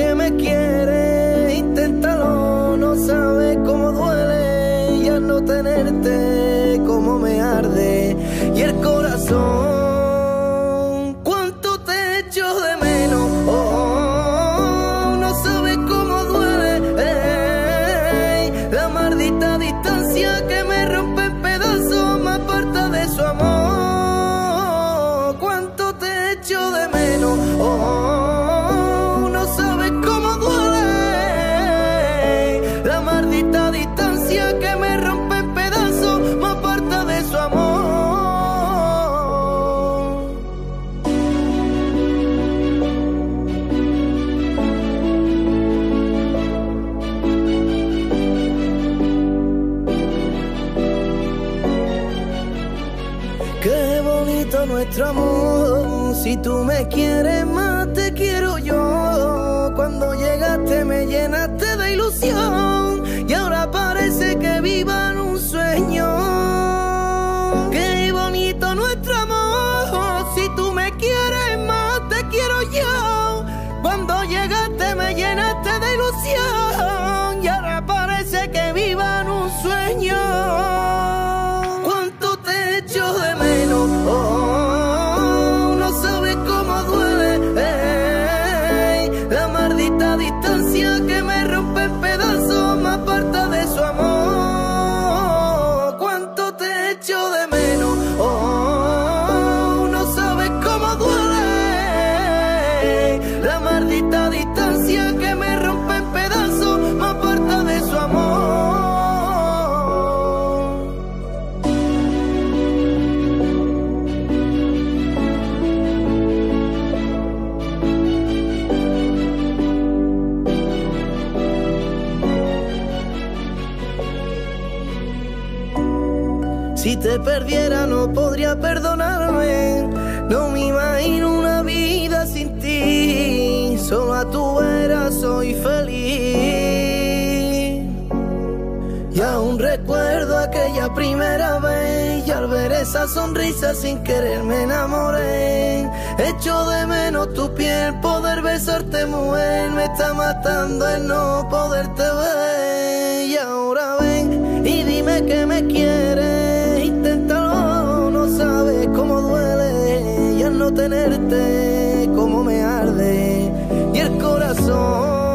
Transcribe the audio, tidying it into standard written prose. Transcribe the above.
que me quieres, inténtalo, no sabes cómo duele ya no tenerte, cómo me arde y el corazón, cuánto te echo de menos, no sabes cómo duele, la maldita distancia que me rompe en pedazos, me aparta de su amor, cuánto te echo de menos, no sabes cómo duele, la maldita distancia que me rompe en pedazos, me aparta de su amor. Qué bonito nuestro amor, si tú me quieres más te quiero yo, cuando llegaste me llenaste de ilusión y ahora parece que viva en un sueño. Qué bonito nuestro amor, si tú me quieres más te quiero yo, cuando llegaste me llenaste de ilusión y ahora parece que viva en un sueño. Cuánto te echo de menos, no sabes cómo duele, la maldita distancia que me rompe en pedazos, me aparta de su amor. Cuánto te echo de menos, no sabes cómo duele, la maldita distancia que me rompe en pedazos, me aparta de su amor. Si te perdiera no podría perdonarme, no me imagino una vida sin ti, solo a tu vera soy feliz. Y aún recuerdo aquella primera vez y al ver esa sonrisa sin querer me enamoré. Echo de menos tu piel, poder besarte mujer, me está matando el no poderte ver. Y ahora ven y dime que me quieres, inténtalo, no sabes cómo duele y al no tenerte cómo me arde y el corazón.